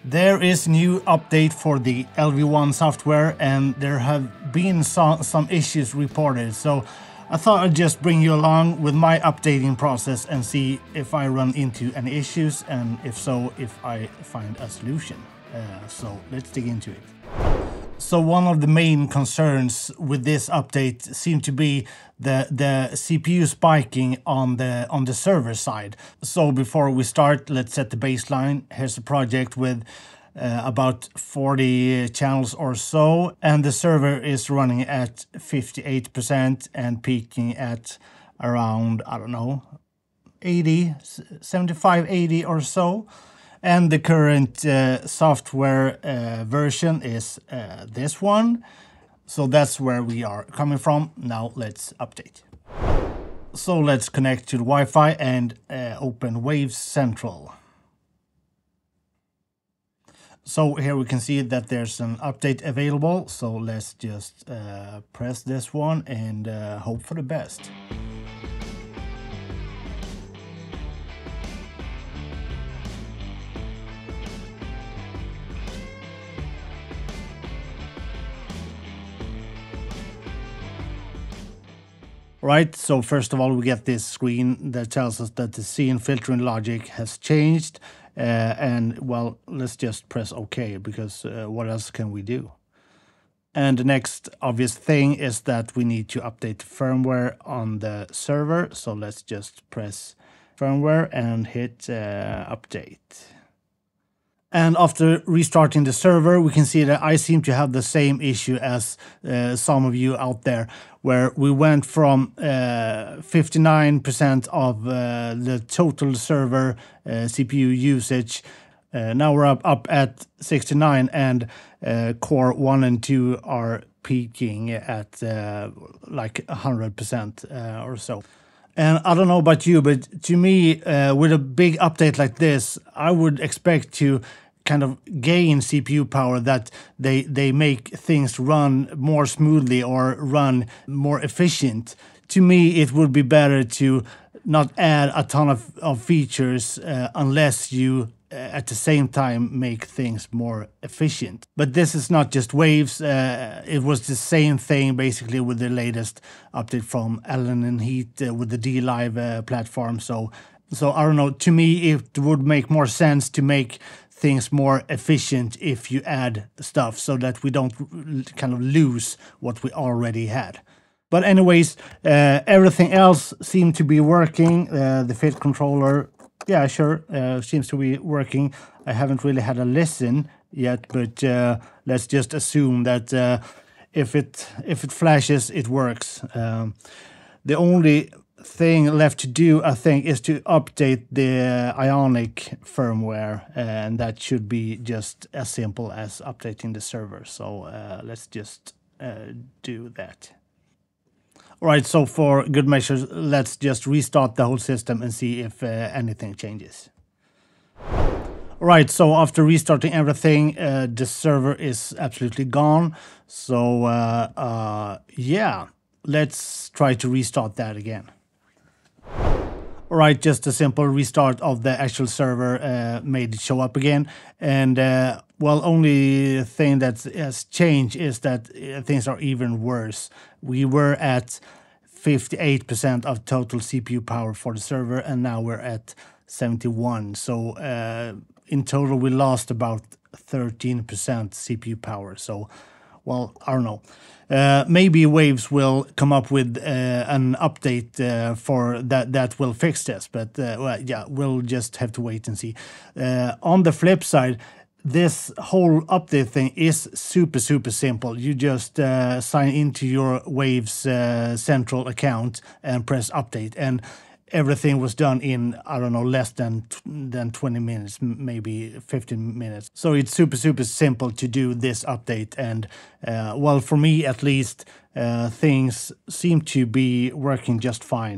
There is new update for the LV1 software and there have been some issues reported, so I thought I'd just bring you along with my updating process and see if I run into any issues, and if so, if I find a solution. So let's dig into it. So one of the main concerns with this update seemed to be the CPU spiking on the server side. So before we start, let's set the baseline. Here's a project with about 40 channels or so, and the server is running at 58% and peaking at around, I don't know, 80, 75, 80 or so. And the current software version is this one. So that's where we are coming from. Now let's update. So let's connect to the Wi-Fi and open Waves Central. So here we can see that there's an update available. So let's just press this one and hope for the best. Right, so first of all we get this screen that tells us that the scene filtering logic has changed, and well, let's just press OK, because what else can we do? And the next obvious thing is that we need to update the firmware on the server, so let's just press firmware and hit update. And after restarting the server, we can see that I seem to have the same issue as some of you out there, where we went from 59% of the total server CPU usage. Now we're up at 69, and core 1 and 2 are peaking at like 100% or so. And I don't know about you, but to me, with a big update like this, I would expect to kind of gain CPU power, that they make things run more smoothly or run more efficient. To me, it would be better to not add a ton of features unless you at the same time make things more efficient. But this is not just Waves. It was the same thing basically with the latest update from Allen & Heath with the DLive platform. So I don't know, to me it would make more sense to make things more efficient if you add stuff, so that we don't kind of lose what we already had. But anyways, everything else seemed to be working. The fit controller, yeah, sure, seems to be working. I haven't really had a listen yet, but let's just assume that if it flashes, it works. The only thing left to do, I think, is to update the Ionic firmware, and that should be just as simple as updating the server. So let's just do that. All right, so for good measures, let's just restart the whole system and see if anything changes. All right, so after restarting everything, the server is absolutely gone. So yeah, let's try to restart that again. All right, just a simple restart of the actual server made it show up again. And well, only thing that has changed is that things are even worse. We were at 58% of total CPU power for the server, and now we're at 71. So in total, we lost about 13% CPU power. So, well, I don't know. Maybe Waves will come up with an update for that will fix this, but well, yeah, we'll just have to wait and see. On the flip side, this whole update thing is super simple. You just sign into your Waves Central account and press update, and everything was done in, I don't know, less than 20 minutes, maybe 15 minutes. So it's super simple to do this update. And well, for me at least, things seem to be working just fine.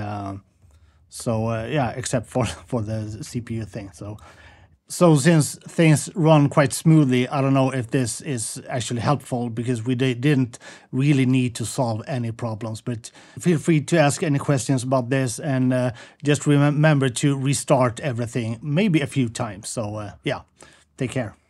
So yeah, except for the CPU thing. So since things run quite smoothly, I don't know if this is actually helpful, because we didn't really need to solve any problems. But feel free to ask any questions about this, and just remember to restart everything, maybe a few times. So yeah, Take care.